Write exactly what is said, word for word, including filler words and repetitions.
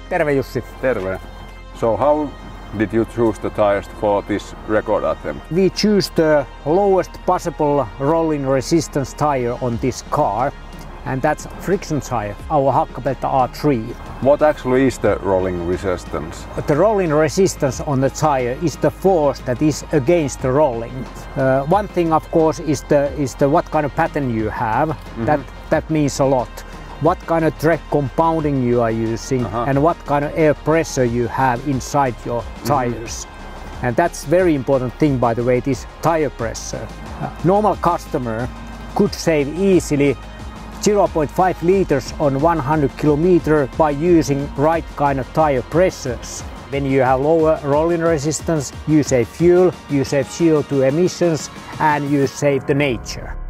Terve Jussi. Terve. So how did you choose the tires for this record attempt? We choose the lowest possible rolling resistance tire on this car, and that's friction tire, our Hakkapeliitta R three. What actually is the rolling resistance? The rolling resistance on the tire is the force that is against the rolling. Uh, one thing, of course, is the is the what kind of pattern you have. Mm-hmm. That that means a lot. What kind of thread compounding you are using, uh-huh. and what kind of air pressure you have inside your tires. Mm-hmm. And that's very important thing, by the way, this tire pressure. Uh, normal customer could save easily zero point five liters on one hundred kilometers by using right kind of tire pressures. When you have lower rolling resistance, you save fuel, you save C O two emissions, and you save the nature.